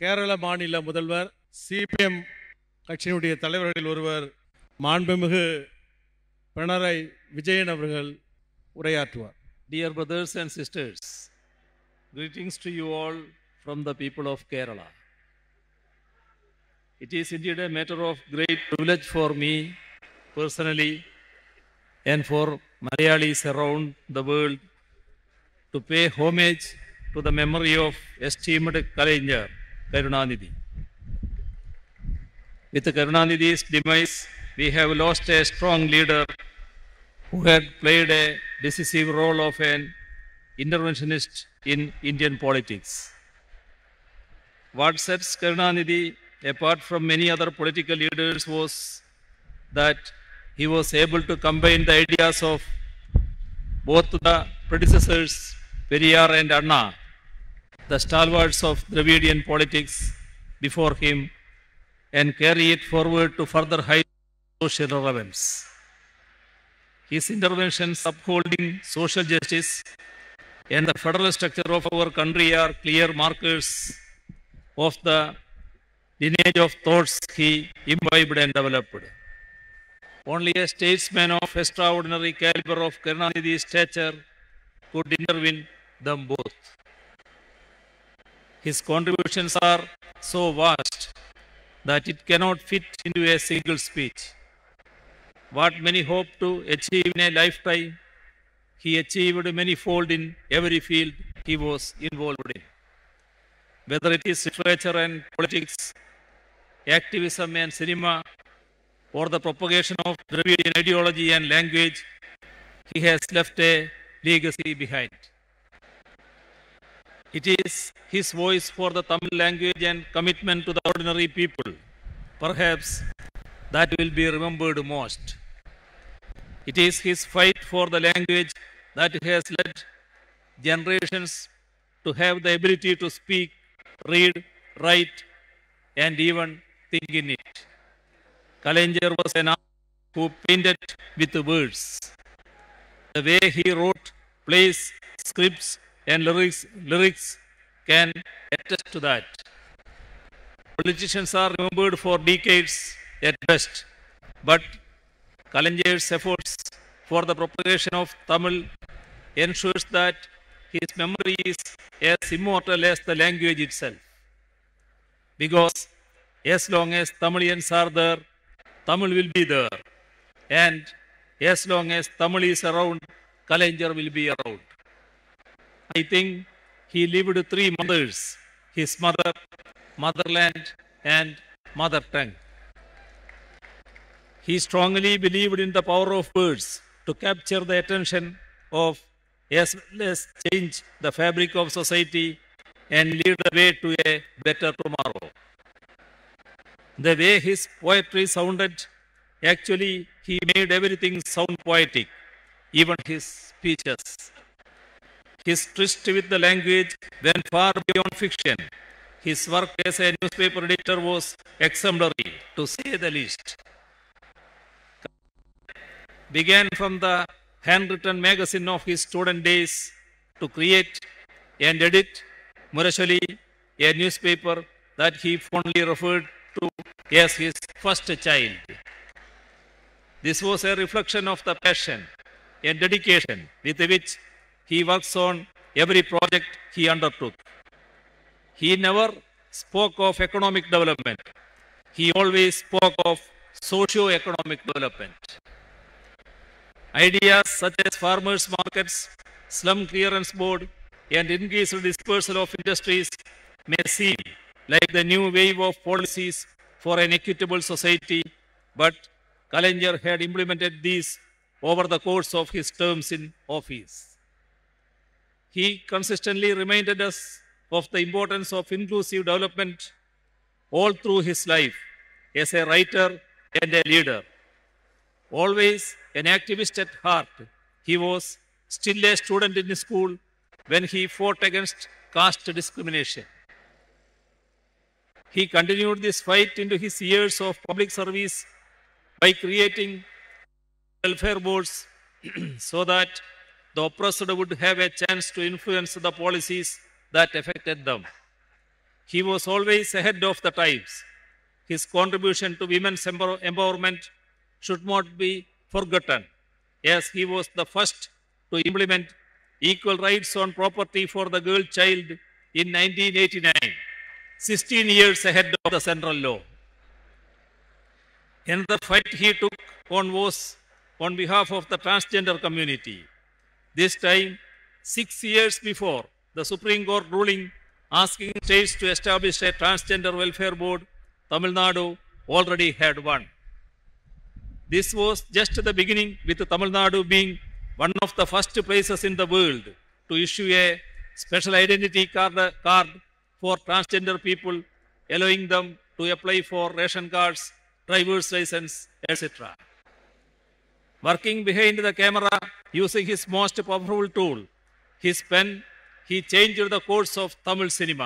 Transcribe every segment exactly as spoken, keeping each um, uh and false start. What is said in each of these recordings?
கேரள மாநில முதல்வர் சிபிஎம் கட்சியினுடைய தலைவர்கள் ஒருவர் மாண்புமிகு பினராயி விஜயன் அவர்கள் உரையாற்றுவார். Dear brothers and sisters, greetings to you all from the people of Kerala. It is indeed a matter of great privilege for me personally and for Malayalis around the world to pay homage to the memory of esteemed Kalaignar Karunanidhi. With Karunanidhi's demise, we have lost a strong leader who had played a decisive role of an interventionist in Indian politics. What sets Karunanidhi apart from many other political leaders was that he was able to combine the ideas of both the predecessors, Periyar and Anna, the stalwarts of Dravidian politics before him, and carry it forward to further heights of social relevance. His interventions upholding social justice and the federal structure of our country are clear markers of the lineage of thoughts he imbibed and developed. Only a statesman of extraordinary caliber of Karunanidhi's stature could intervene them both. His contributions are so vast that it cannot fit into a single speech. What many hope to achieve in a lifetime, he achieved manyfold in every field he was involved in. Whether it is literature and politics, activism and cinema, or the propagation of Dravidian ideology and language, he has left a legacy behind. It is his voice for the Tamil language and commitment to the ordinary people, perhaps, that will be remembered most. It is his fight for the language that has led generations to have the ability to speak, read, write, and even think in it. Kalaignar was an artist who painted with words. The way he wrote plays, scripts, and lyrics, lyrics can attest to that. Politicians are remembered for decades at best, but Kalaignar's efforts for the propagation of Tamil ensures that his memory is as immortal as the language itself. Because as long as Tamilians are there, Tamil will be there. And as long as Tamil is around, Kalaignar will be around. I think he lived three mothers, his mother, motherland, and mother tongue. He strongly believed in the power of words to capture the attention of as well as change the fabric of society and lead the way to a better tomorrow. The way his poetry sounded, actually he made everything sound poetic, even his speeches. His tryst with the language went far beyond fiction. His work as a newspaper editor was exemplary, to say the least. Began from the handwritten magazine of his student days to create and edit Murashali, a newspaper that he fondly referred to as his first child. This was a reflection of the passion and dedication with which he works on every project he undertook. He never spoke of economic development. He always spoke of socio-economic development. Ideas such as farmers' markets, slum clearance board, and increased dispersal of industries may seem like the new wave of policies for an equitable society, but Kalaignar had implemented these over the course of his terms in office. He consistently reminded us of the importance of inclusive development all through his life as a writer and a leader. Always an activist at heart, he was still a student in school when he fought against caste discrimination. He continued this fight into his years of public service by creating welfare boards so that the oppressed would have a chance to influence the policies that affected them. He was always ahead of the times. His contribution to women's empower- empowerment should not be forgotten, as he was the first to implement equal rights on property for the girl child in nineteen eighty-nine, sixteen years ahead of the central law. Another fight he took on was on behalf of the transgender community. This time, six years before the Supreme Court ruling asking states to establish a transgender welfare board, Tamil Nadu already had one. This was just the beginning, with Tamil Nadu being one of the first places in the world to issue a special identity card, card for transgender people, allowing them to apply for ration cards, driver's license, et cetera. Working behind the camera, using his most powerful tool, his pen, he changed the course of Tamil cinema.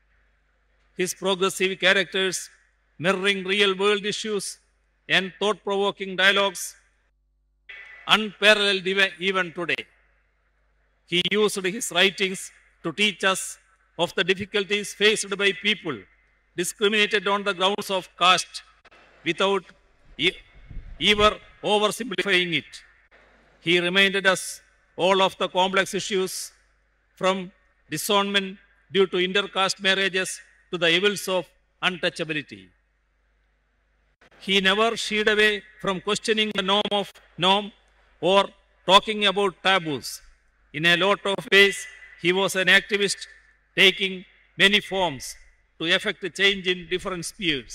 His progressive characters, mirroring real-world issues and thought-provoking dialogues, unparalleled even today. He used his writings to teach us of the difficulties faced by people discriminated on the grounds of caste without e- ever oversimplifying it. He reminded us all of the complex issues, from disownment due to intercaste marriages to the evils of untouchability. He never shied away from questioning the norm of norm or talking about taboos. In a lot of ways, he was an activist taking many forms to effect a change in different spheres.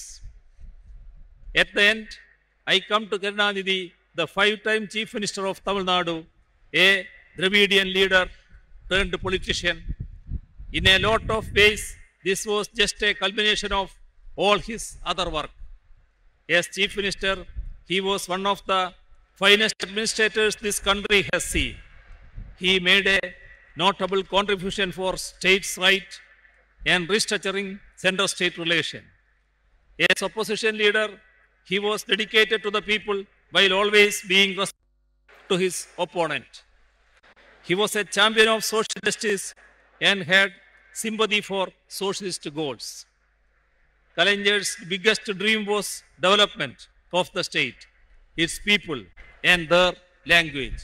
At the end, I come to Karunanidhi, the five-time Chief Minister of Tamil Nadu, a Dravidian leader turned politician. In a lot of ways, this was just a culmination of all his other work. As Chief Minister, he was one of the finest administrators this country has seen. He made a notable contribution for states' rights and restructuring center-state relation. As opposition leader, he was dedicated to the people while always being respectful to his opponent. He was a champion of social justice and had sympathy for socialist goals. Kalanjar's biggest dream was development of the state, its people, and their language.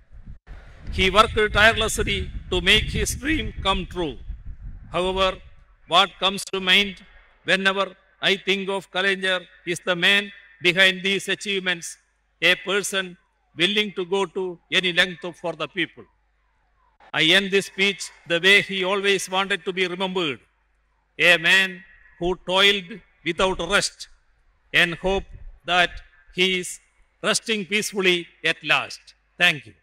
He worked tirelessly to make his dream come true. However, what comes to mind whenever I think of Kalanjar is the man behind these achievements, a person willing to go to any length for the people. I end this speech the way he always wanted to be remembered, a man who toiled without rest and hope that he is resting peacefully at last. Thank you.